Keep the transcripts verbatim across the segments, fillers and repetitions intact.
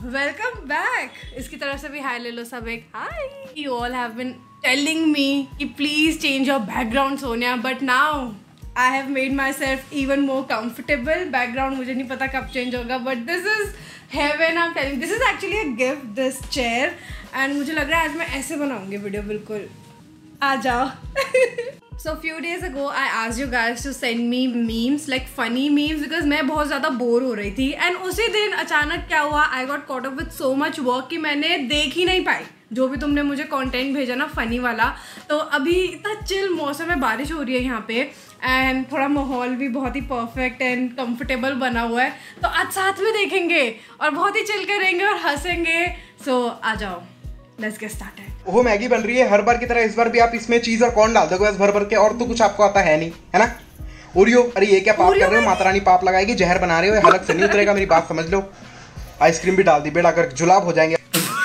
Welcome back. इसकी तरफ से भी हाय ले लो सब एक hi. You all have been telling me कि please change your background Sonia, but now I have made myself even more comfortable. Background मुझे नहीं पता कब चेंज होगा, but this is heaven. I am telling this is actually a gift, this chair. And मुझे लग रहा है आज मैं ऐसे बनाऊंगी वीडियो, बिल्कुल आ जाओ। So few days ago I asked you guys to send me memes, like funny memes, because मैं बहुत ज़्यादा बोर हो रही थी। एंड उसी दिन अचानक क्या हुआ, I got caught up with so much work कि मैंने देख ही नहीं पाई जो भी तुमने मुझे कंटेंट भेजा ना फनी वाला। तो अभी इतना चिल मौसम है, बारिश हो रही है यहाँ पे, एंड थोड़ा माहौल भी बहुत ही परफेक्ट एंड कंफर्टेबल बना हुआ है। तो आज साथ में देखेंगे और बहुत ही चिल करेंगे और हंसेंगे। सो so, आ जाओ, लेट्स गेट स्टार्टेड। वो मैगी बन रही है हर बार की तरह, इस बार भी आप इसमें चीज और कॉर्न डाल दोगे बस भर भर के, और तो कुछ आपको आता है नहीं, है ना। ओरियो, अरे ये क्या पाप कर रहे हो, माता रानी पाप लगाएगी, जहर बना रहे हो, हलक से नहीं उतरेगा, मेरी बात समझ लो। आइसक्रीम भी डाल दी, बेड़ा कर जुलाब हो जाएंगे।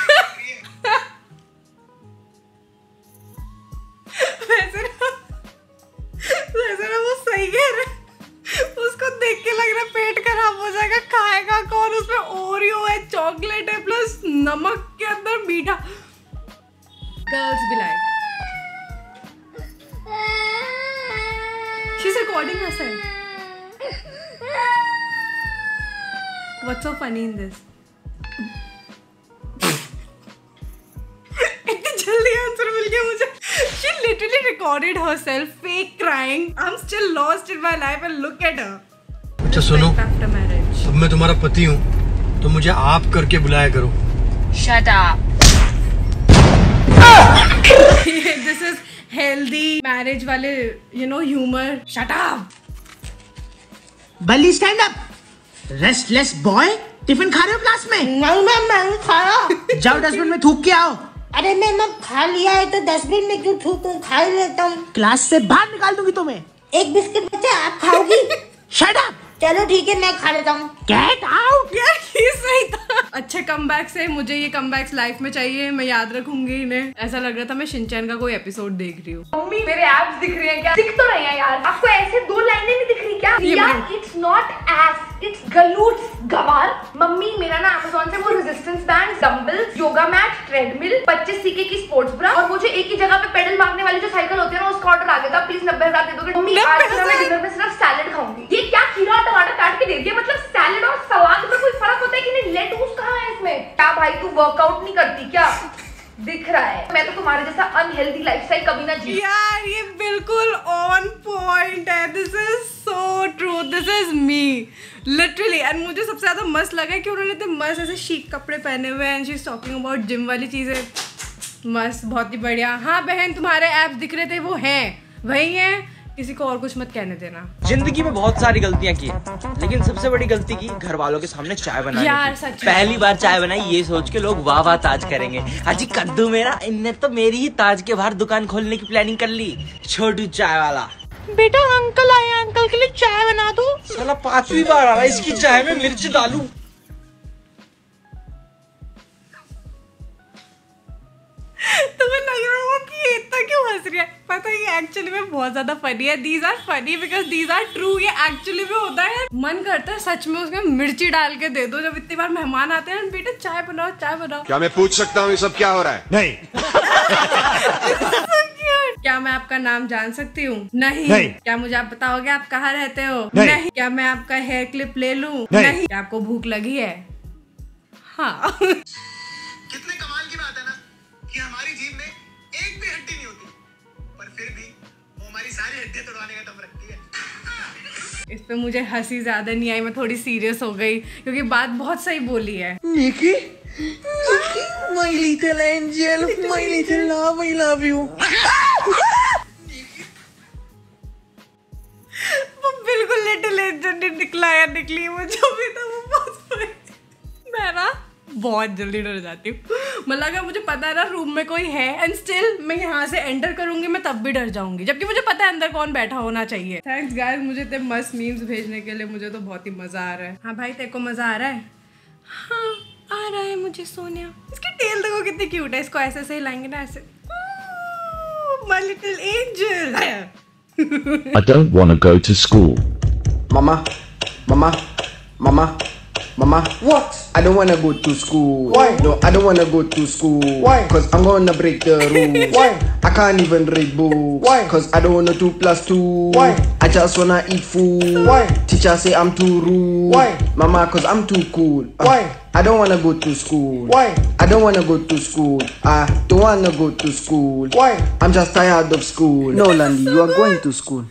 वैसे ना वैसे ना वो सही कह रहे, उसको देख के लग रहा है पेट खराब हो जाएगा, खाएगा कौन। उसमें ओरियो है, चॉकलेट है, प्लस नमक के अंदर मीठा। Girls be like, she's recording herself. What's so funny in this? इतनी जल्दी आंसर मिल गया मुझे। She literally recorded herself fake crying. I'm still lost in my life and look at her. अच्छा सुनो, After marriage. अब मैं तुम्हारा पति हूँ तो मुझे आप करके बुलाया करो। Shut up. This is healthy marriage वाले, you know, humor. Shut up. Balli stand up. Restless boy, tiffin खा रहे हो क्लास में? नहीं मैम, मैं खाया। जाओ डस्टबिन में थूक के आओ। अरे मैम मैं खा लिया है तो डस्टबिन में क्यों थूकूं, खा ही लेता हूँ। क्लास से बाहर निकाल दूंगी तुम्हें। एक बिस्किट बचा, आप खाओगी? Shut up. चलो ठीक है, मैं खा लेता हूँ। Get out. यार ये सही था। अच्छे कमबैक से मुझे ये कमबैक्स लाइफ में चाहिए, मैं याद रखूंगी इन्हें। ऐसा लग रहा था मैं शिनचैन का कोई एपिसोड देख रही हूँ। मम्मी मेरे एब्स दिख रहे हैं क्या? दिख तो रहे हैं यार, आपको ऐसे दो लाइनें नहीं दिख रही क्या? यार it's not ass, it's glutes गवार। मम्मी मेरा ना अमेज़न से वो resistance band, dumbbells, yoga mat, treadmill, पच्चीस सीके की स्पोर्ट्स ब्रा और मुझे एक ही जगह पे पेडल मारने वाली जो साइकिल होती है ना, उसका ऑर्डर आ गया था। प्लीज नब्बे हजार दे दोगे? मम्मी आज मैं डिनर में सिर्फ सैलेड खाऊंगी। ये क्या खीरा और टमाटर काट के दे दिया? मतलब सैलेड और सलाद में कोई फर्क होता है कि नहीं? लेटूस कहाँ है इसमें? क्या भाई तू वर्कआउट नहीं करती क्या? दिख रहा है, मैं तो तुम्हारे जैसा अनहेल्दी लाइफस्टाइल कभी ना जी। यार ये बिल्कुल ऑन पॉइंट है। This is so true, this is me literally. And मुझे सबसे ज्यादा मस्त लगा कि उन्होंने इतने मस्त ऐसे शीक कपड़े पहने हुए हैं। And she is talking about gym वाली चीजें, मस्त, बहुत ही बढ़िया। हाँ बहन, तुम्हारे ऐप्स दिख रहे थे, वो हैं, वही हैं, किसी को और कुछ मत कहने देना। जिंदगी में बहुत सारी गलतियां की, लेकिन सबसे बड़ी गलती की घर वालों के सामने चाय बनाने यार की। सच पहली बार चाय बनाई ये सोच के लोग वाह वाह ताज करेंगे। हाजी कद्दू मेरा, इनने तो मेरी ही ताज के बाहर दुकान खोलने की प्लानिंग कर ली। छोटू चाय वाला, बेटा अंकल आए, अंकल के लिए चाय बना दो। साला पांचवी बार आ रहा है, इसकी चाय में मिर्च डालूं। तुम्हें लग रहा होगा कि ये इतना क्यों हंस रही है? पता है ये एक्चुअली में बहुत ज्यादा फनी है। These are funny because these are true. ये एक्चुअली में होता है। मन करता है सच में उसमें मिर्ची डाल के दे दो जब इतनी बार मेहमान आते हैं। बेटा चाय बनाओ, चाय बनाओ। क्या मैं पूछ सकता हूँ ये सब क्या हो रहा है? नहीं। क्या मैं आपका नाम जान सकती हूँ? नहीं। नहीं। क्या मुझे आप बताओगे आप कहाँ रहते हो? नहीं। नहीं। क्या मैं आपका हेयर क्लिप ले लूँ? नहीं। नहीं। क्या आपको भूख लगी है? हाँ। कितने कमाल की बात है ना कि हमारी जीभ में एक भी हड्डी नहीं होती, पर फिर भी वो हमारी सारी हड्डियां तोड़वाने का दम रखती है। इस पे मुझे हंसी ज्यादा नहीं आई, मैं थोड़ी सीरियस हो गई क्योंकि बात बहुत सही बोली है। निकी, my little angel, my little love, I love you. वो बिल्कुल लिटिल एंजल निकला या निकली, मुझे भी था वो बहुत। मैं ना बहुत जल्दी डर जाती हूँ। मतलब अगर मुझे पता है ना रूम में कोई है एंड स्टिल मैं यहाँ से एंटर करूंगी, मैं तब भी डर जाऊंगी, जबकि मुझे पता है अंदर कौन बैठा होना चाहिए। थैंक्स गाइस मुझे इतने मस्त मीम्स भेजने के लिए, मुझे तो बहुत ही मजा आ रहा है। हाँ भाई तेरे को मजा आ रहा है? हाँ आ रहा है मुझे सोनिया। इसकी टेल देखो कितनी क्यूट है, इसको ऐसे से हिलाएंगे ना, ऐसे my little angel. I don't want to go to school. Mama, mama, mama, Mama, what? I don't wanna go to school. Why? No, I don't wanna go to school. Why? Cause I'm gonna break the rules. Why? I can't even read books. Why? Cause I don't wanna two plus two. Why? I just wanna eat food. Why? Teacher say I'm too rude. Why? Mama, cause I'm too cool. Uh, Why? I don't wanna go to school. Why? I don't wanna go to school. I don't wanna go to school. Why? I'm just tired of school. No, Landy, you are going to school.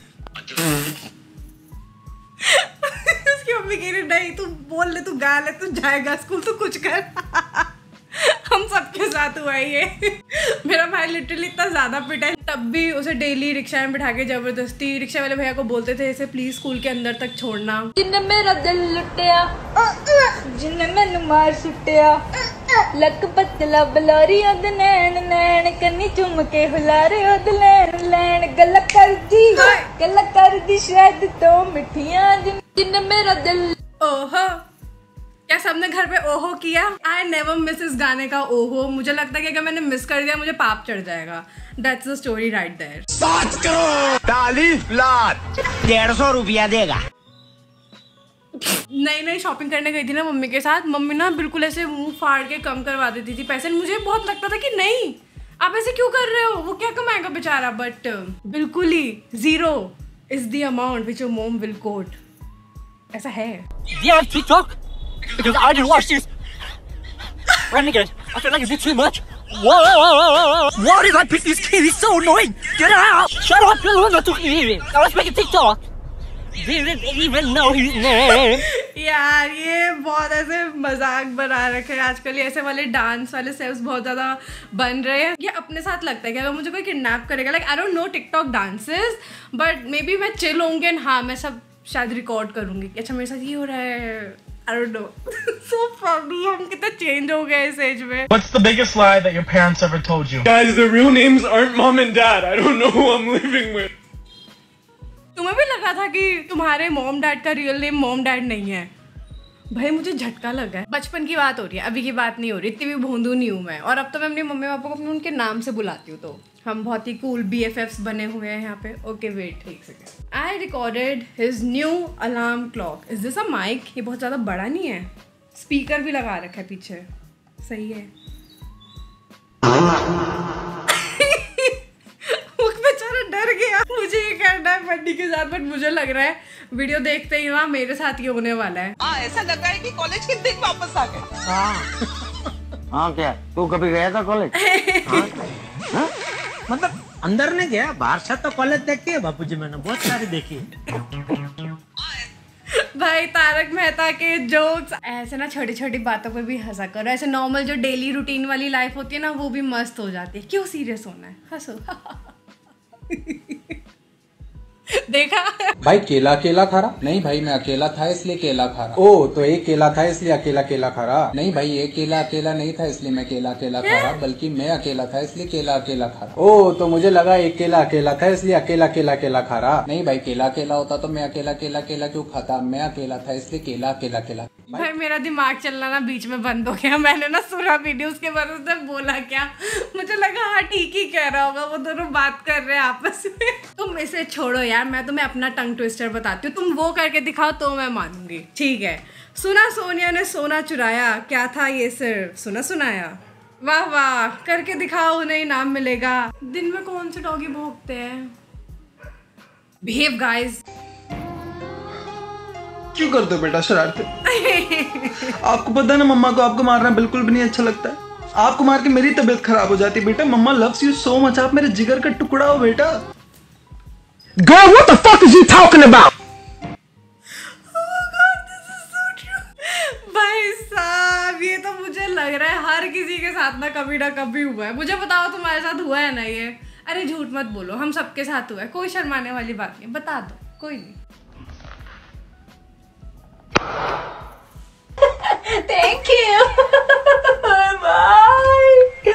Mummy कह रही नहीं तू बोल ले, तू गा ले, तू जाएगा स्कूल, तू कुछ कर। हम सबके साथ हुआ है ये। मेरा भाई लिटरली इतना ज्यादा पिटा है, तब भी उसे डेली रिक्शा में बिठा के जबरदस्ती रिक्शा वाले भैया को बोलते थे इसे प्लीज स्कूल के अंदर तक छोड़ना। जिन्ने मेरा दिल लुटिया, जिन्ने मैनू मार सुटिया, लक पतला बलारी ओद नैन नैन कन्नी चुम के हुलारे ओद लैन लैन गल कर दी गल कर दी शायद तो मिठियां जिन्ने मेरा दिल। ओहो, क्या सबने घर पे ओहो किया? आई नेवर मिस इस गाने का ओहो। मुझे लगता है कि अगर मैंने मिस कर दिया मुझे पाप चढ़ जाएगा। That's the story right there. पाँच करोड़ चालीस लाख डेढ़ सौ रुपया देगा। नई नई शॉपिंग करने गई थी ना मम्मी के साथ, मम्मी ना बिल्कुल ऐसे मुंह फाड़ के कम करवा देती थी पैसे। मुझे बहुत लगता था कि नहीं आप ऐसे क्यों कर रहे हो, वो क्या कमाएगा बेचारा, बट बिल्कुल ही zero is the amount which your mom will quote. ऐसा है। Yeah, TikTok. Because I didn't watch this. Renegade, I feel like it's too much. Whoa! Why did I pick this kid? He's so annoying. Get out! Shut up! You're the one that took me here. Now let's make a TikTok. Didn't even know his name. यार ये बहुत ऐसे मजाक बना रखे हैं आजकल, ये ऐसे वाले डांस वाले सेव्स बहुत ज्यादा बन रहे हैं। ये अपने साथ लगता है कि अगर मुझे कोई किडनैप करेगा, like I don't know TikTok dances, but maybe मैं चिल होंगे एंड हाँ मैं सब शायद रिकॉर्ड करूंगी कि अच्छा मेरे साथ ये हो रहा है। I don't know. So funny. हम कितना चेंज हो गए इस एज में। What's the biggest lie that your parents ever told you? Guys, their real names aren't mom and dad. I don't know who I'm living with. तुम्हें भी लगा था कि तुम्हारे मॉम डैड का रियल नेम मॉम डैड नहीं है? भाई मुझे झटका लगा है। बचपन की बात हो रही है, अभी की बात नहीं हो रही। इतनी भी भोंदू नहीं हूँ मैं, और अब तो मैं अपने मम्मी पापा को अपने उनके नाम से बुलाती हूँ, तो हम बहुत ही कूल बी एफ एफ्स बने हुए हैं यहाँ पे। ओके वेट एक second. I recorded his new alarm clock. Is this a mic? ये बहुत ज़्यादा बड़ा नहीं है, स्पीकर भी लगा रखा है पीछे, सही है। बेचारा डर गया। मुझे ये करना है बड्डी के साथ, बट मुझे लग रहा है वीडियो देखते ही ना मेरे साथ ही होने वाला है। आ, ऐसा लग रहा है कि कॉलेज के दिन वापस आ गए। हाँ हाँ क्या तू कभी गया था कॉलेज? हाँ? मतलब अंदर नहीं गया, बाहर से तो कॉलेज देखी है बापूजी, मैंने बहुत सारी देखी है। भाई तारक मेहता के जोक्स ऐसे ना छोटी छोटी बातों पर भी हंसा करो। ऐसे नॉर्मल जो डेली रूटीन वाली लाइफ होती है ना वो भी मस्त हो जाती है। क्यों सीरियस होना है, हंसो। देखा भाई केला केला खा रहा? नहीं भाई मैं अकेला था इसलिए केला खा रहा। ओ तो एक केला था इसलिए अकेला केला खा रहा? नहीं भाई एक केला अकेला नहीं था इसलिए मैं केला अकेला खा रहा, बल्कि मैं अकेला था इसलिए केला अकेला खा रहा। ओ तो मुझे लगा एक केला अकेला था इसलिए अकेला केला केला खा रहा। नहीं भाई केला अकेला होता तो मैं अकेला केला केला क्यों खाता, मैं अकेला था इसलिए केला अकेला केला। भाई मेरा दिमाग चलना ना बीच में बंद हो गया। मैंने ना सुना वीडियो, उसके बाद उसने बोला क्या, मुझे लगा हाँ ठीक ही कह रहा होगा, वो दोनों बात कर रहे हैं आपस में। तुम इसे छोड़ो यार, मैं तुम्हें अपना टंग ट्विस्टर बताती हूँ, तुम वो करके दिखाओ तो मैं मानूंगी, ठीक है। सुना सोनिया ने सोना चुराया, क्या था ये सिर्फ सुना सुनाया? वाह वाह, करके दिखाओ उन्हें इनाम मिलेगा। दिन में कौन से डॉगी भौंकते हैं? Behave guys. क्यों करते हो बेटा शरारतें? आपको पता है ना मम्मा को आपको मारना बिल्कुल भी नहीं अच्छा लगता है। आपको मार के मेरी तबीयत खराब हो जाती है बेटा। Mama loves you so much, आप मेरे जिगर का टुकड़ा हो बेटा। Girl, what the fuck is you talking about? Oh God, this is so true. भाई साहब ये तो मुझे लग रहा है हर किसी के साथ ना कभी ना कभी हुआ है। मुझे बताओ तुम्हारे साथ हुआ है ना ये? अरे झूठ मत बोलो, हम सबके साथ हुआ है, कोई शर्माने वाली बात नहीं, बता दो, कोई नहीं। Thank you. Bye bye.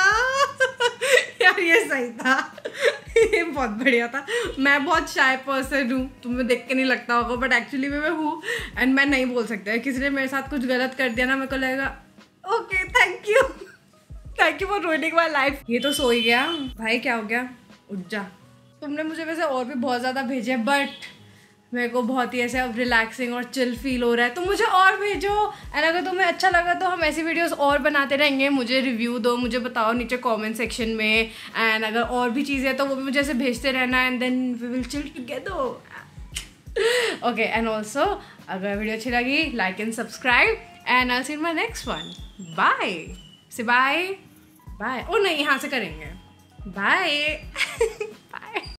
यार ये सही था, ये बहुत बढ़िया था। मैं बहुत शाय पर्सन हूँ, तुम्हें देख के नहीं लगता होगा, बट एक्चुअली में मैं हूँ एंड मैं नहीं बोल सकता है। किसी ने मेरे साथ कुछ गलत कर दिया ना, मेरे को लगेगा okay thank you thank you for ruining my life. ये तो सो ही गया भाई, क्या हो गया, उठ जा। तुमने मुझे वैसे और भी बहुत ज़्यादा भेजे, बट मेरे को बहुत ही ऐसे अब रिलैक्सिंग और चिल फील हो रहा है, तो मुझे और भेजो। एंड अगर तुम्हें अच्छा लगा तो हम ऐसी वीडियोस और बनाते रहेंगे। मुझे रिव्यू दो, मुझे बताओ नीचे कमेंट सेक्शन में। एंड अगर और भी चीज़ें तो वो भी मुझे ऐसे भेजते रहना, and then we will chill together. Okay, and also अगर वीडियो अच्छी लगी like and subscribe, and I will see you in my next one. Bye से बाय बाय। ओ नहीं, यहाँ से करेंगे। बाय।